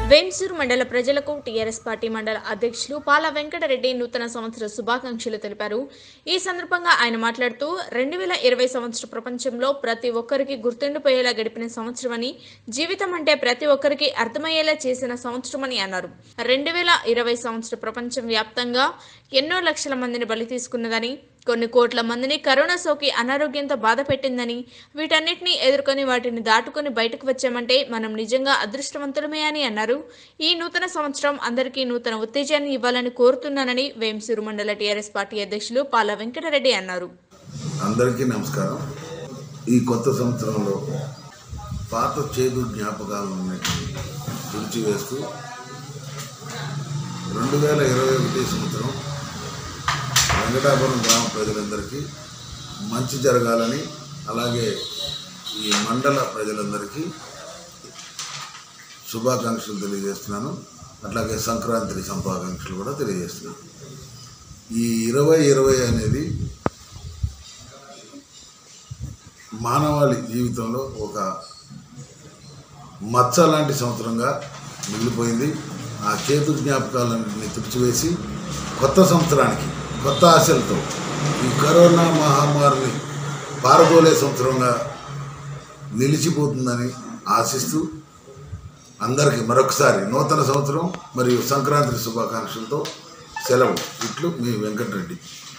వేంసూరు మండల ప్రజలకు TRS party మండల అధ్యక్షులు పాల వెంకటరెడ్డి నూతన సంవత్సర శుభాకాంక్షలు తెలిపారు. ఈ సందర్భంగా ఆయన మాట్లాడుతూ 2020 సంవత్సర ప్రపంచంలో ప్రతి ఒక్కరికి గుర్తుండిపోయేలా గడిపిన సంవత్సరమని, జీవితం అంటే ప్రతి ఒక్కరికి అర్థమయ్యేలా చేసిన సంవత్సరమని అన్నారు. 2020 సంవత్సర ప్రపంచం వ్యాప్తంగా ఎన్నో లక్షల మందిని బలి తీసుకున్నదని, కొన్ని కోట్ల మందిని కరోనా సోకి అనారోగ్యంతో బాధ పెట్టిందని, వీటన్నిటిని ఎదుర్కొని వాటిని దాటుకొని బయటకు వచ్చామంటే మనం నిజంగా అదృష్టవంతులమే అని అన్నారు. ఈ నూతన సంవత్సరం అందరికీ నూతన ఉత్తేజాన్ని ఇవ్వాలని కోరుతున్నానని వేంసూరు మండల టీఆర్ఎస్ పార్టీ అధ్యక్షులు పాల వెంకటరెడ్డి అన్నారు. అందరికీ నమస్కారం. ఈ కొత్త సంవత్సరంలో పాత చేదు జ్ఞాపకాలను తుడిచివేస్తూ 2021 సంవత్సరం వెంకటాపురం గ్రామ ప్రజలందరికీ మంచి జరగాలని, అలాగే ఈ మండల ప్రజలందరికీ శుభాకాంక్షలు తెలియజేస్తున్నాను. అట్లాగే సంక్రాంతి శుభాకాంక్షలు కూడా తెలియజేస్తున్నాను. ఈ 2020 అనేది మానవాళి జీవితంలో ఒక మచ్చ లాంటి సంవత్సరంగా మిగిలిపోయింది. ఆ చేతు జ్ఞాపకాలన్నింటినీ తుడిచివేసి కొత్త సంవత్సరానికి కొత్త ఆశలతో ఈ కరోనా మహమ్మారిని పారదోలే సంవత్సరంగా నిలిచిపోతుందని ఆశిస్తూ అందరికీ మరొకసారి నూతన సంవత్సరం మరియు సంక్రాంతి శుభాకాంక్షలతో సెలవు. ఇట్లు మీ వెంకటరెడ్డి.